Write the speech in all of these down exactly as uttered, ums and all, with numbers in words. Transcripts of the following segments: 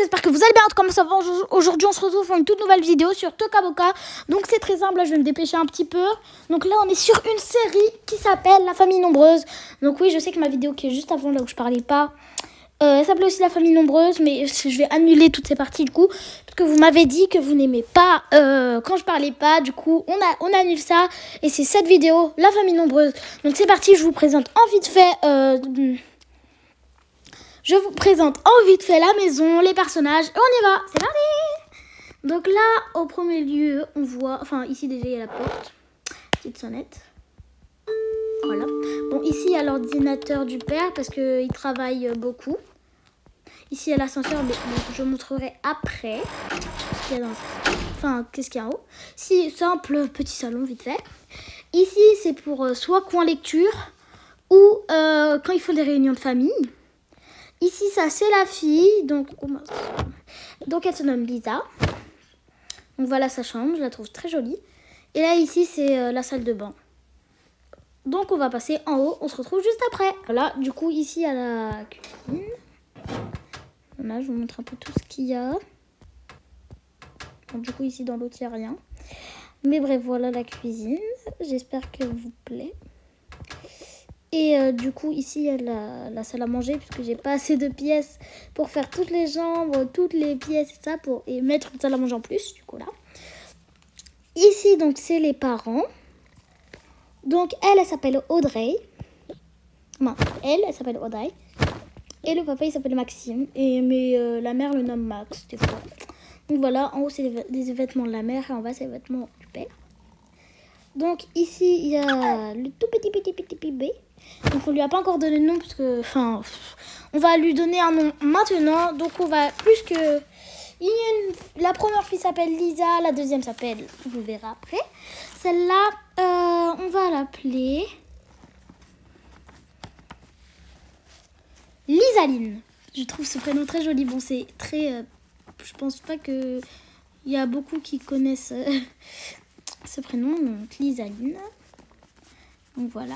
j'espère que vous allez bien. Comme ça va, aujourd'hui on se retrouve pour une toute nouvelle vidéo sur Toca Boca. Donc c'est très simple, là je vais me dépêcher un petit peu. Donc là on est sur une série qui s'appelle La Famille Nombreuse. Donc oui, je sais que ma vidéo qui est juste avant, là où je parlais pas, euh, elle s'appelait aussi La Famille Nombreuse. Mais je vais annuler toutes ces parties du coup, parce que vous m'avez dit que vous n'aimez pas euh, quand je parlais pas. Du coup on, a, on annule ça. Et c'est cette vidéo, La Famille Nombreuse. Donc c'est parti, je vous présente en vite fait... Euh, Je vous présente en vite fait la maison, les personnages, et on y va, c'est parti. Donc là, au premier lieu, on voit, enfin ici déjà il y a la porte, petite sonnette. Voilà. Bon, ici il y a l'ordinateur du père parce qu'il travaille beaucoup. Ici il y a l'ascenseur, mais bon, je vous montrerai après. Qu'est-ce qu'il y a dans... Enfin, qu'est-ce qu'il y a en haut. Si, simple petit salon vite fait. Ici c'est pour euh, soit coin lecture ou euh, quand il faut des réunions de famille. Ici, ça, c'est la fille. Donc, donc, elle se nomme Lisa. Donc, voilà sa chambre. Je la trouve très jolie. Et là, ici, c'est euh, la salle de bain. Donc, on va passer en haut. On se retrouve juste après. Voilà. Du coup, ici, il y a la cuisine. Voilà, je vous montre un peu tout ce qu'il y a. Bon, du coup, ici, dans l'autre, il n'y a rien. Mais bref, voilà la cuisine. J'espère qu'elle vous plaît. Et euh, du coup, ici, il y a la, la salle à manger, puisque j'ai pas assez de pièces pour faire toutes les chambres, toutes les pièces et ça, pour et mettre une salle à manger en plus, du coup, là. Ici, donc, c'est les parents. Donc, elle, elle s'appelle Audrey. Non, elle, elle s'appelle Audrey. Et le papa, il s'appelle Maxime. Et, mais euh, la mère le nomme Max, des fois. Donc, voilà, en haut, c'est les, les vêtements de la mère, et en bas, c'est les vêtements du père. Donc, ici, il y a le tout petit, petit, petit bébé. Donc on lui a pas encore donné de nom parce que, enfin, on va lui donner un nom maintenant. Donc on va plus que, il y a une... la première fille s'appelle Lisa, la deuxième s'appelle, vous verrez après. Celle-là, euh, on va l'appeler Lisaline. Je trouve ce prénom très joli. Bon, c'est très, euh, je pense pas que il y a beaucoup qui connaissent euh, ce prénom. Donc Lisaline. Donc voilà.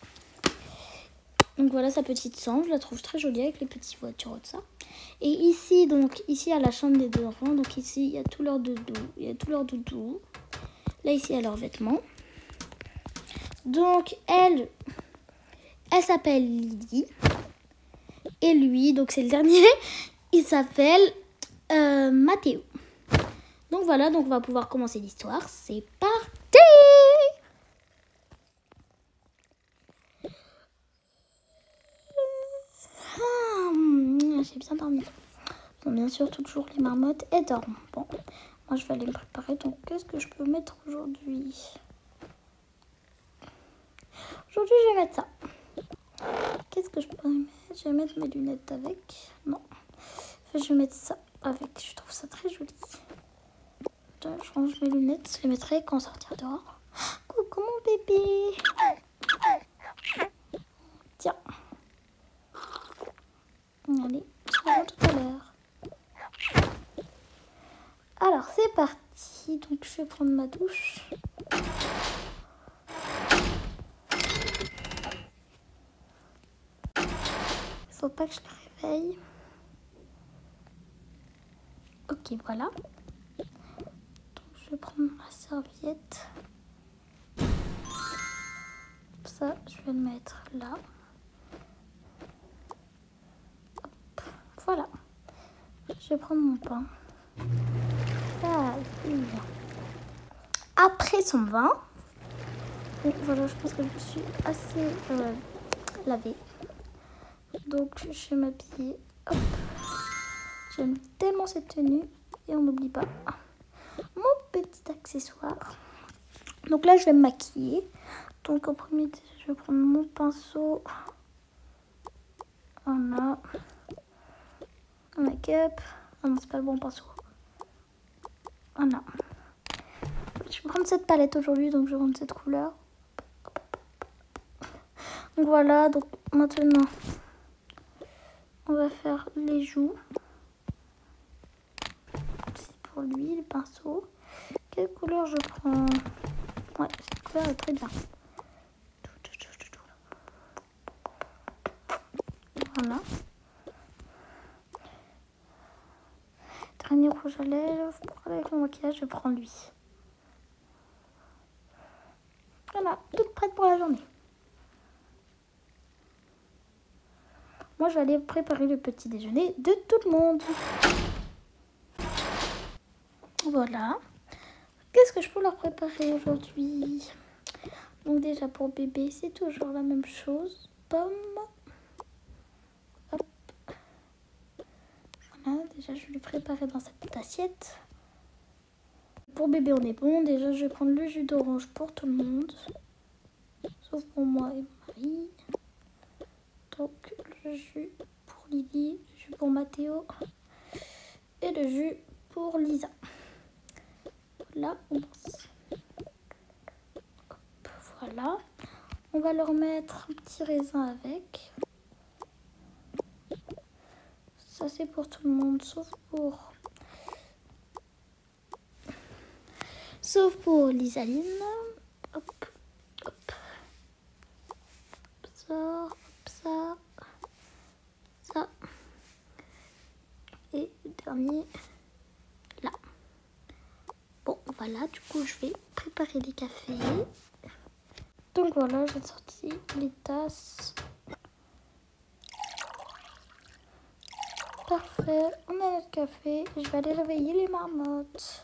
Donc voilà sa petite chambre, je la trouve très jolie avec les petites voitures et tout ça. Et ici, donc, ici, il y a la chambre des deux enfants. Donc ici, il y a tout leur doudou. Il y a tout leur doudou. Là, ici, il y a leurs vêtements. Donc, elle, elle s'appelle Lydie. Et lui, donc c'est le dernier, il s'appelle euh, Mathéo. Donc voilà, donc on va pouvoir commencer l'histoire. C'est parti! J'ai bien dormi. Bon, bien sûr, toujours les marmottes et dorment. Bon, moi je vais aller me préparer. Donc, qu'est-ce que je peux mettre aujourd'hui? Aujourd'hui, je vais mettre ça. Qu'est-ce que je peux mettre? Je vais mettre mes lunettes avec. Non. Enfin, je vais mettre ça avec. Je trouve ça très joli. Je range mes lunettes. Je les mettrai quand on sortira dehors. Coucou mon bébé. Tiens. Allez, je reviens tout à l'heure. Alors, c'est parti. Donc, je vais prendre ma douche. Il faut pas que je le réveille. Ok, voilà. Donc, je vais prendre ma serviette. Ça, je vais le mettre là. Hop, voilà. Je vais prendre mon pain. Ah, après son bain, donc voilà, je pense que je suis assez euh, lavée. Donc je vais m'habiller. Hop. J'aime tellement cette tenue. Et on n'oublie pas mon petit accessoire. Donc là, je vais me maquiller. Donc en premier, je vais prendre mon pinceau. Voilà. Make-up. Ah non, c'est pas le bon pinceau. Voilà. Je vais prendre cette palette aujourd'hui, donc je vais prendre cette couleur. Donc voilà, donc maintenant, on va faire les joues. C'est pour lui, le pinceau. Quelle couleur je prends? Ouais, cette couleur est très bien. Voilà. Dernier rouge à lèvres. Pour aller avec mon maquillage, je prends lui. Voilà, toute prête pour la journée. Moi, je vais aller préparer le petit déjeuner de tout le monde. Voilà. Qu'est-ce que je peux leur préparer aujourd'hui? Donc déjà pour bébé, c'est toujours la même chose. Pomme. Hop. Voilà, déjà je vais lui préparer dans cette petite assiette. Pour bébé, on est bon. Déjà, je vais prendre le jus d'orange pour tout le monde. Sauf pour moi et mon mari. Donc, le jus pour Lily, le jus pour Mathéo et le jus pour Lisa. Là, on passe. Hop, voilà. On va leur mettre un petit raisin avec. Ça, c'est pour tout le monde, sauf pour... Sauf pour Lisaline. Hop, hop. Ça, hop, ça. Ça. Et le dernier, là. Bon, voilà, du coup, je vais préparer les cafés. Donc voilà, j'ai sorti les tasses. Parfait, on a notre café. Je vais aller réveiller les marmottes.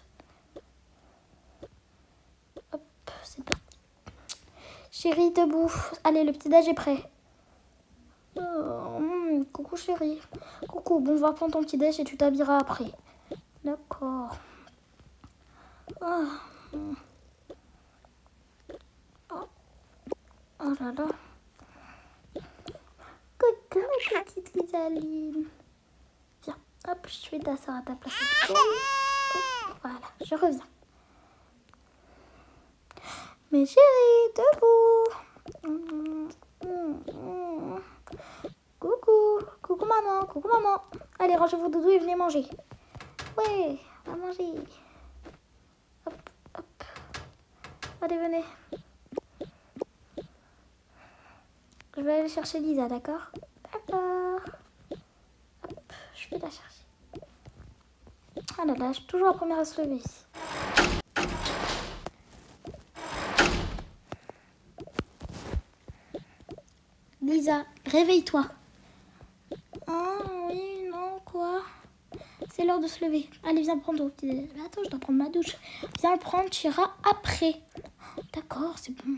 Hop, c'est parti. Chérie, debout. Allez, le petit-déj est prêt. Oh, mmh, coucou chérie. Coucou, bon, on va prendre ton petit-déj et tu t'habilleras après. D'accord. Oh. Oh. Oh là là. Coucou ma petite Lisaline. Viens, hop, je vais t'asseoir à ta place. Voilà, je reviens. Mais chérie, debout. Coucou, coucou maman, coucou maman. Allez, rangez vos doudous et venez manger. Ouais, on va manger. Hop, hop. Allez, venez. Je vais aller chercher Lisa, d'accord? D'accord. Hop, je vais la chercher. Ah là là, je suis toujours la première à se lever ici. Lisa, réveille-toi. Ah oui, non, quoi? C'est l'heure de se lever. Allez, viens prendre ton petit déjeuner. Attends, je dois prendre ma douche. Viens le prendre, tu iras après. D'accord, c'est bon.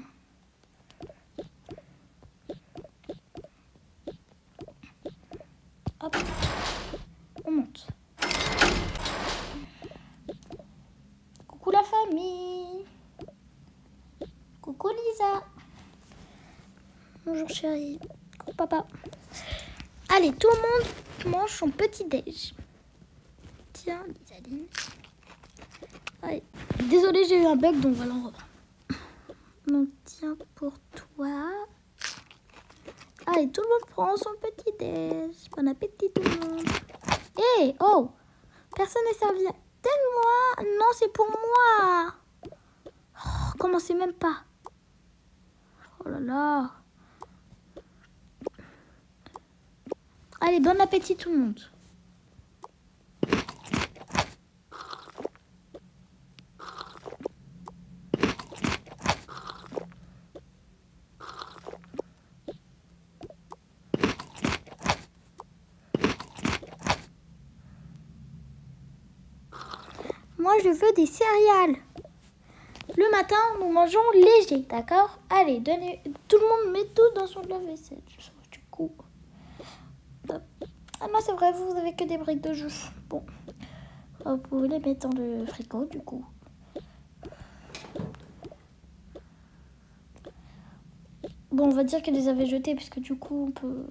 Hop, on monte. Coucou la famille. Coucou Lisa. Bonjour chérie. Coucou papa. Allez, tout le monde mange son petit déj. Tiens, Lisaline. Allez. Désolée, j'ai eu un bug, donc voilà, on reprend. Donc tiens pour toi. Allez, tout le monde prend son petit déj. Bon appétit tout le monde. Hé, hey, oh, personne n'est servi. Donne-moi. Non, c'est pour moi. Oh, commencez même pas. Oh là là. Allez, bon appétit tout le monde. Moi, je veux des céréales. Le matin, nous mangeons léger, d'accord? Allez, donnez. Tout le monde met tout dans son lave-vaisselle. Du coup. Ah non, c'est vrai, vous avez que des briques de jus. Bon. Vous pouvez les mettre dans le frigo, du coup. Bon, on va dire qu'elle les avait jetés, parce que du coup, on peut...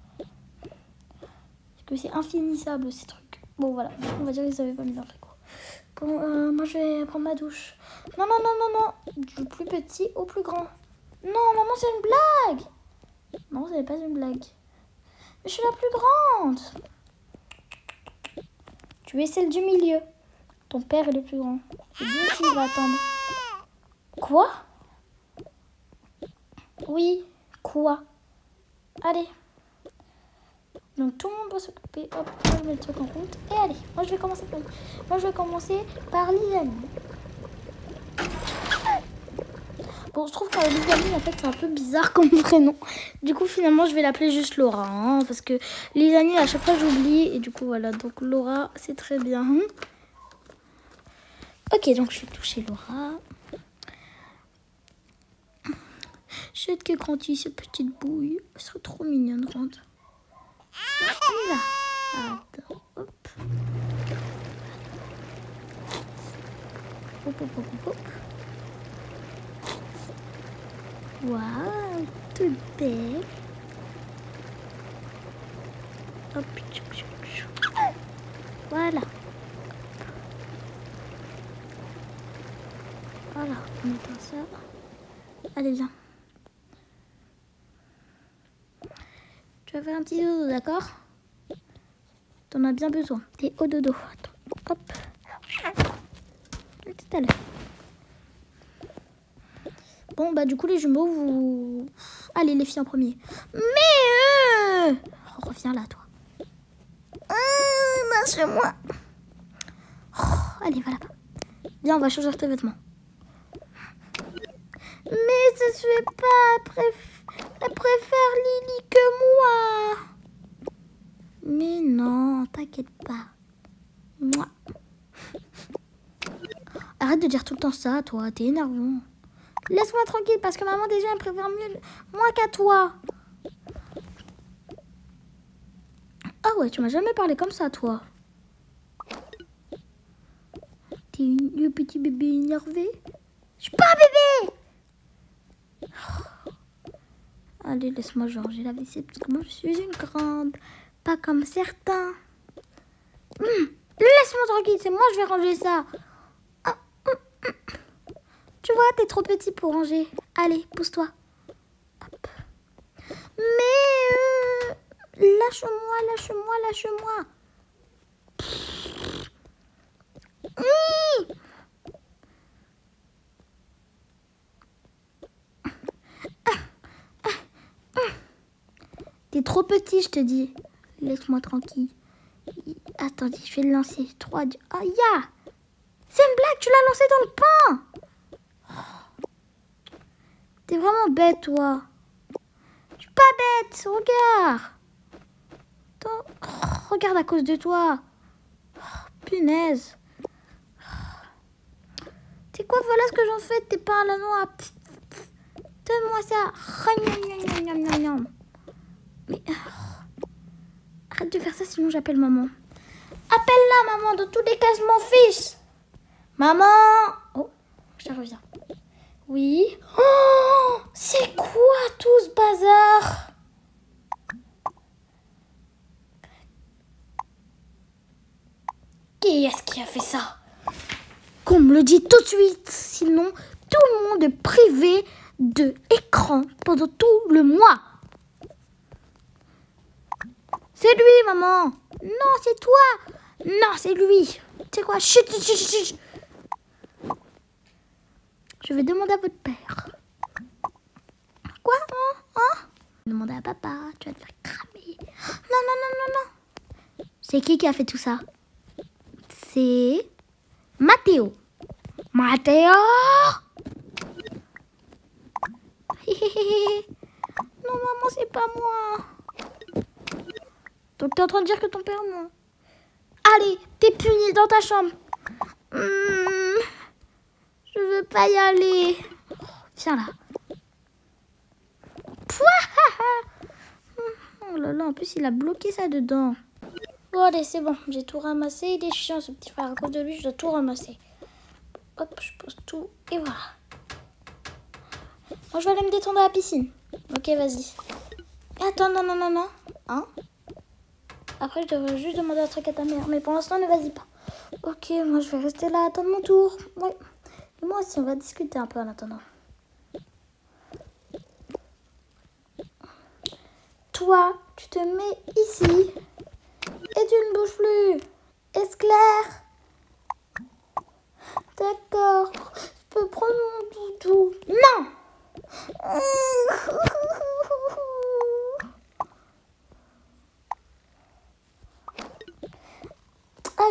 Parce que c'est infinissable, ces trucs. Bon, voilà. On va dire qu'ils avaient pas mis dans le frigo. Bon, euh, moi, je vais prendre ma douche. Non, non, non, non, non. Du plus petit au plus grand. Non, maman, c'est une blague. Non, ce n'est pas une blague. Mais je suis la plus grande. Tu es celle du milieu. Ton père est le plus grand. C'est lui qui va attendre. Quoi? Oui, quoi? Allez. Donc tout le monde doit s'occuper. Hop, moi je mets le truc en route. Et allez, moi je vais commencer par, moi, je vais commencer par Lizanie. Bon, je trouve que Lizanie, en fait, c'est un peu bizarre comme prénom. Du coup, finalement, je vais l'appeler juste Laura. Hein, parce que Lizanie, à chaque fois, j'oublie. Et du coup, voilà. Donc, Laura, c'est très bien. Ok, donc je vais toucher Laura. Je souhaite que grandit cette petite bouille. Elle serait trop mignonne, rentre. On y va. Attends, hop. Hop, hop, hop, hop, hop. Waouh, toute belle. Hop, tchou, tchou, tchou. Voilà. Voilà, on éteint ça. Allez, viens. Tu vas faire un petit dodo, d'accord? T'en as bien besoin. T'es au dodo. Attends, hop. Tout à l'heure. Bon, bah du coup, les jumeaux, vous... Allez, les filles en premier. Mais... Euh... Oh, reviens là, toi. Euh, lâche-moi. Oh, allez, va là-bas. Viens, on va changer tes vêtements. Mais ça se fait pas. Elle, préf... Elle préfère Lily que moi. Mais non, t'inquiète pas. Moi. Arrête de dire tout le temps ça, toi. T'es énervant. Laisse-moi tranquille parce que maman déjà elle préfère mieux moi qu'à toi. Ah ouais, tu m'as jamais parlé comme ça, toi. T'es le petit bébé énervé. Je suis pas un bébé. Oh. Allez, laisse-moi ranger la vaisselle parce que moi je suis une grande. Pas comme certains. Mmh. Laisse-moi tranquille, c'est moi je vais ranger ça. Oh. Mmh. Mmh. Tu vois, t'es trop petit pour ranger. Allez, pousse-toi. Hop. Mais... Euh... Lâche-moi, lâche-moi, lâche-moi. Mmh. Ah. Ah. Ah. T'es trop petit, je te dis. Laisse-moi tranquille. Attends, je vais le lancer. trois, deux... Oh, ya yeah. C'est une blague, tu l'as lancé dans le pain. T'es vraiment bête, toi. Je suis pas bête, regarde. Attends. Oh, regarde à cause de toi. Oh, punaise. C'est quoi, voilà ce que j'en fais de tes pains à la noix. Donne-moi ça. Mais arrête de faire ça, sinon j'appelle maman. Appelle-la, maman. Dans tous les cas, je m'en fiche. Maman. Oh, je reviens. Oui. Oh, c'est quoi tout ce bazar? Qui est-ce qui a fait ça? Qu'on me le dit tout de suite, sinon tout le monde est privé de écran pendant tout le mois. C'est lui, maman. Non, c'est toi. Non, c'est lui. C'est quoi? Chut, chut, chut, chut. Je vais demander à votre père. Quoi? Hein? Hein? Demander à papa. Tu vas te faire cramer. Non, non, non, non, non. C'est qui qui a fait tout ça? C'est Mathéo. Mathéo. Non, maman, c'est pas moi. Donc, t'es en train de dire que ton père, non. Allez, t'es puni dans ta chambre. Mmh, je veux pas y aller. Viens là. Oh là là, en plus, il a bloqué ça dedans. Bon, allez, c'est bon. J'ai tout ramassé. Il est chiant, ce petit frère. À cause de lui, je dois tout ramasser. Hop, je pose tout. Et voilà. Moi, je vais aller me détendre à la piscine. Ok, vas-y. Attends, non, non, non, non. Hein? Après, je devrais juste demander un truc à ta mère. Mais pour l'instant, ne vas-y pas. Ok, moi, je vais rester là, attendre mon tour. Ouais. Et moi aussi, on va discuter un peu en attendant. Toi, tu te mets ici. Et tu ne bouges plus. Est-ce clair? D'accord. Je peux prendre mon doudou. Non.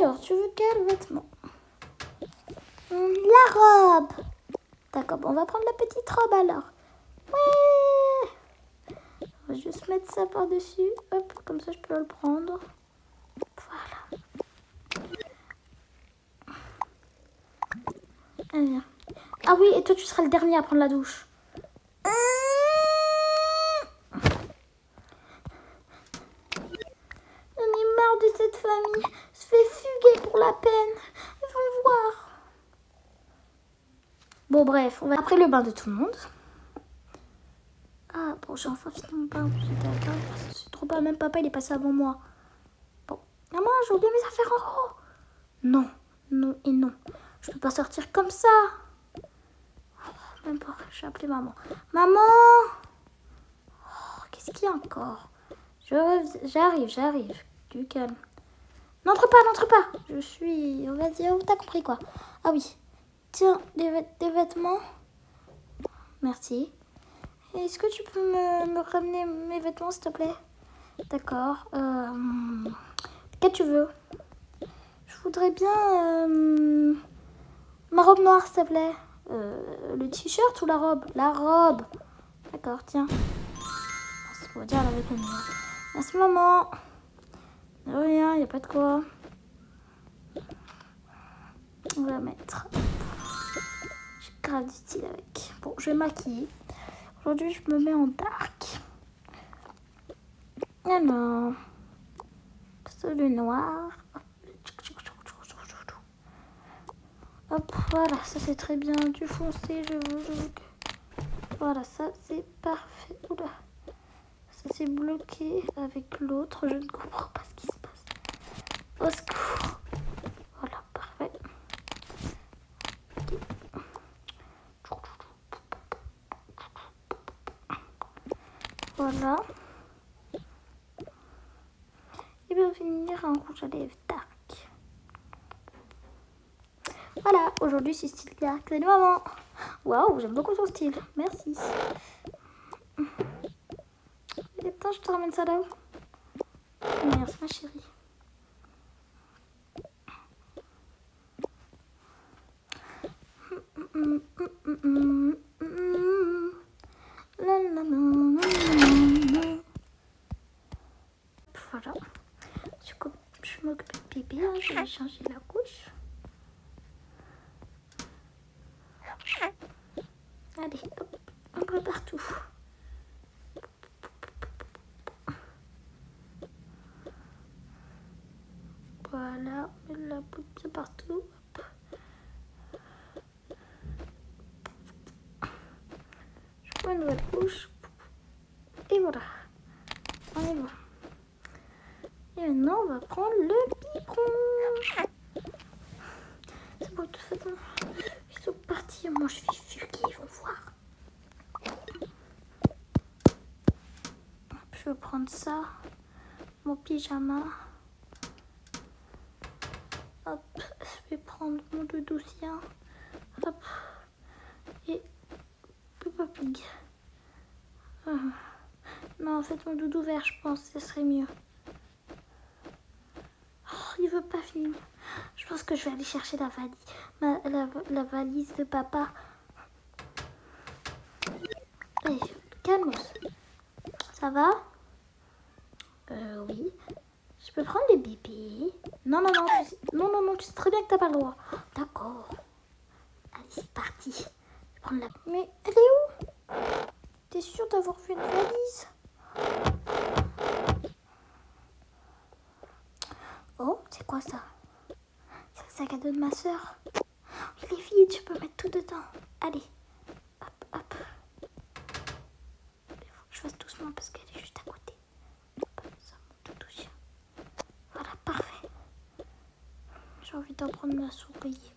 Alors, tu veux quel vêtement? Hum, La robe. D'accord, bon, on va prendre la petite robe alors. Ouais. On va juste mettre ça par-dessus. Hop, comme ça je peux le prendre. Voilà. Allez, viens. Ah oui, et toi tu seras le dernier à prendre la douche. On est marre de cette famille. Se fait fuguer pour la peine. Ils vont voir. Bon bref, on va après le bain de tout le monde. Ah bon, j'ai enfin fini mon bain. C'est trop pas, même papa il est passé avant moi. Bon, maman, j'ai oublié mes affaires en haut. Non, non et non. Je peux pas sortir comme ça. Même pas, je vais appeler maman. Maman, oh, qu'est-ce qu'il y a encore? Je, J'arrive, j'arrive. Du calme. N'entre pas, n'entre pas. Je suis... Vas-y, oh, t'as compris quoi? Ah oui. Tiens, des, vêt des vêtements. Merci. Est-ce que tu peux me, me ramener mes vêtements, s'il te plaît? D'accord. Euh, Qu'est-ce que tu veux? Je voudrais bien... Euh, ma robe noire, s'il te plaît. Euh, le t-shirt ou la robe? La robe. D'accord, tiens. C'est pour dire la vérité. Merci, maman. De rien, il n'y a pas de quoi. On va mettre. J'ai grave du style avec. Bon, je vais maquiller. Aujourd'hui, je me mets en dark. Alors, c'est le noir. Hop, voilà, ça c'est très bien. Du foncé, je veux, je veux. Voilà, ça c'est parfait. Oula, ça c'est bloqué avec l'autre. Je ne comprends pas ce qui se passe. Au secours. Voilà, parfait. Voilà. Et bien finir un rouge à lèvres dark. Voilà, aujourd'hui c'est style dark. Salut maman. Waouh, j'aime beaucoup ton style. Merci. Et attends, je te ramène ça là-haut. Merci ma chérie. Voilà. Je m'occupe de pipi, hein. Je vais changer la couche. Allez, hop, un peu partout. Voilà, on met la poudre bien partout. Hop. Je prends une nouvelle couche. Et voilà. On est bon. Et maintenant, on va prendre le biberon. C'est bon, de toute façon, ils sont partis. Moi, je suis fuguée, ils vont voir. Je vais prendre ça, mon pyjama. Hop, je vais prendre mon doudou sien. Hop, et Peppa Pig. Euh, non, en fait, mon doudou vert, je pense, ce serait mieux. Oh, il veut pas finir. Je pense que je vais aller chercher la valise, ma, la, la valise de papa. Allez, calme. Ça va? Euh, oui. Je peux prendre les bébés? Non, non, non, tu sais, non, non, non, tu sais très bien que t'as pas le droit. D'accord. Allez, c'est parti. Je vais prendre la... Mais elle est où? T'es sûre d'avoir vu une valise? Oh, c'est quoi ça? C'est le sac à dos de ma soeur. Il est vide, je peux mettre tout dedans. Allez, hop, hop. Il faut que je fasse doucement parce qu'elle est juste à côté. Hop, ça monte tout chien. Voilà, parfait. J'ai envie d'en prendre ma souris.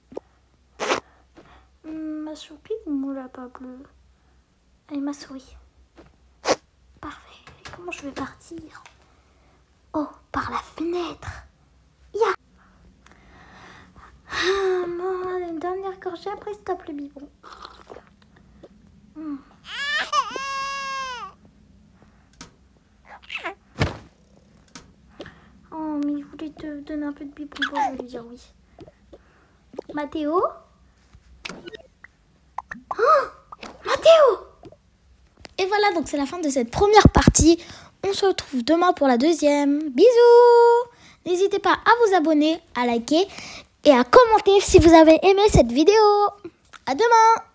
Hum, ma souris ou mon lapin bleu? Allez, ma souris. Parfait. Et comment je vais partir? Oh, par la fenêtre. Ya! Ah, non, une dernière gorgée, après stop le biberon. Hum. Oh, mais il voulait te donner un un peu de biberon pour je vais lui dire oui. Mathéo? Oh, Mathéo! Et voilà, donc c'est la fin de cette première partie. On se retrouve demain pour la deuxième. Bisous! N'hésitez pas à vous abonner, à liker et à commenter si vous avez aimé cette vidéo. À demain!